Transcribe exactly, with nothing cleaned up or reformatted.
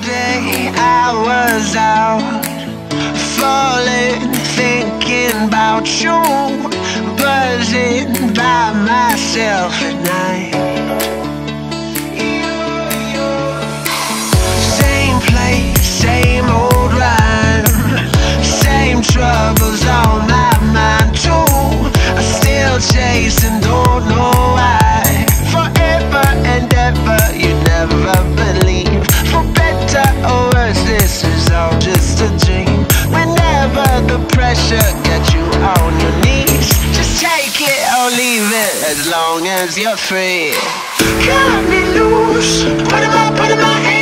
day I was out, falling, thinking about you, buzzing by myself at night. Same place, same old rhyme, same troubles on my mind too. I'm still chasing, don't know why. Forever and ever, you never believe. For better or worse, this is all just a dream. Whenever the pressure gets you on your knees, just take it or leave it, as long as you're free. Cut me loose, put 'em up, put 'em out.